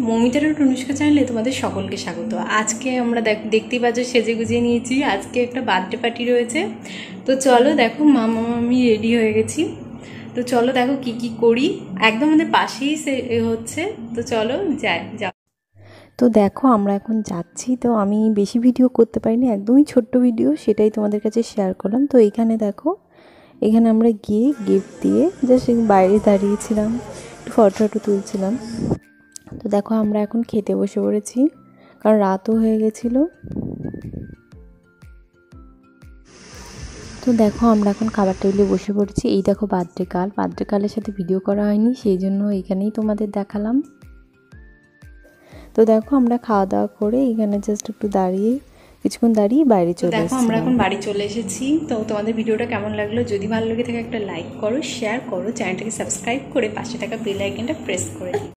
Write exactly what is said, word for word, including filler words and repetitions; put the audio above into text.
মৌমিতার অনুষ্কা চ্যানেলে তোমাদের সকলকে স্বাগত। আজকে আমরা দেখতেই পাচ্ছ সেজে গুজিয়ে নিয়েছি, আজকে একটা বার্থডে পার্টি রয়েছে। তো চলো দেখো মামা মামি রেডি হয়ে গেছি। তো চলো দেখো কি কি করি, একদম আমাদের পাশেই সে হচ্ছে। তো চলো যাই যাও। তো দেখো আমরা এখন যাচ্ছি। তো আমি বেশি ভিডিও করতে পারিনি, একদমই ছোট্ট ভিডিও, সেটাই তোমাদের কাছে শেয়ার করলাম। তো এইখানে দেখো, এখানে আমরা গিয়ে গিফট দিয়ে জাস্ট বাইরে দাঁড়িয়েছিলাম, একটু ফটো ফটো তুলছিলাম। তো দেখো আমরা এখন খেতে বসে পড়েছি, কারণ রাতও হয়ে গেছিলো। তো দেখো আমরা এখন খাবার টেবিলে বসে পড়েছি। এই দেখো বার্থডে কাল, বার্থডে কালের সাথে ভিডিও করা হয়নি, সেই জন্য এখানেই তোমাদের দেখালাম। তো দেখো আমরা খাওয়া দাওয়া করে এখানে জাস্ট একটু দাঁড়িয়ে কিছুক্ষণ দাঁড়িয়ে বাইরে চলে এসেছি। দেখো আমরা এখন বাড়ি চলে এসেছি। তো তোমাদের ভিডিওটা কেমন লাগলো, যদি ভালো লেগে থাকে একটা লাইক করো, শেয়ার করো, চ্যানেলটাকে সাবস্ক্রাইব করে পাশে থাকা বেল আইকনটা প্রেস করে দিও।